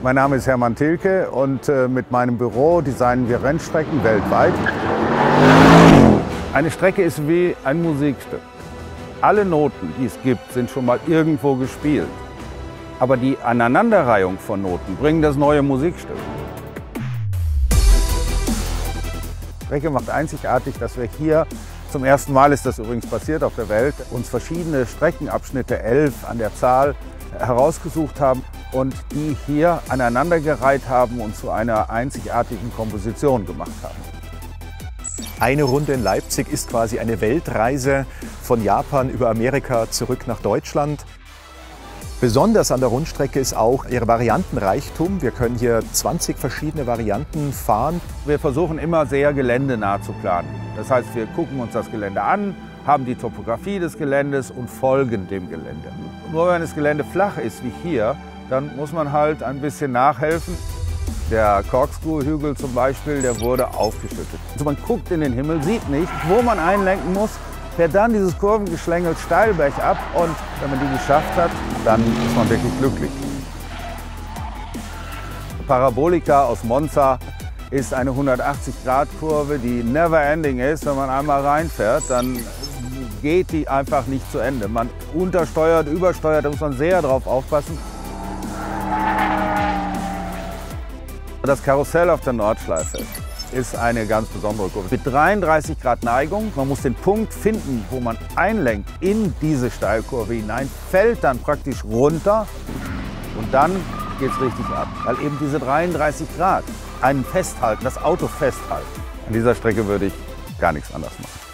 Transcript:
Mein Name ist Hermann Thielke und mit meinem Büro designen wir Rennstrecken weltweit. Eine Strecke ist wie ein Musikstück. Alle Noten, die es gibt, sind schon mal irgendwo gespielt. Aber die Aneinanderreihung von Noten bringen das neue Musikstück. Die Strecke macht einzigartig, dass wir hier, zum ersten Mal ist das übrigens passiert auf der Welt, uns verschiedene Streckenabschnitte, 11 an der Zahl, herausgesucht haben und die hier aneinandergereiht haben und zu einer einzigartigen Komposition gemacht haben. Eine Runde in Leipzig ist quasi eine Weltreise von Japan über Amerika zurück nach Deutschland. Besonders an der Rundstrecke ist auch ihr Variantenreichtum. Wir können hier 20 verschiedene Varianten fahren. Wir versuchen immer sehr geländenah zu planen. Das heißt, wir gucken uns das Gelände an, haben die Topografie des Geländes und folgen dem Gelände. Nur wenn das Gelände flach ist wie hier, dann muss man halt ein bisschen nachhelfen. Der Corkscrew-Hügel zum Beispiel, der wurde aufgeschüttet. Also man guckt in den Himmel, sieht nicht, wo man einlenken muss, fährt dann dieses Kurvengeschlängel steil bergab und wenn man die geschafft hat, dann ist man wirklich glücklich. Parabolika aus Monza ist eine 180-Grad-Kurve, die never ending ist. Wenn man einmal reinfährt, dann geht die einfach nicht zu Ende. Man untersteuert, übersteuert, da muss man sehr drauf aufpassen. Das Karussell auf der Nordschleife ist eine ganz besondere Kurve. Mit 33 Grad Neigung, man muss den Punkt finden, wo man einlenkt in diese Steilkurve hinein, fällt dann praktisch runter und dann geht es richtig ab. Weil eben diese 33 Grad einen festhalten, das Auto festhalten. An dieser Strecke würde ich gar nichts anders machen.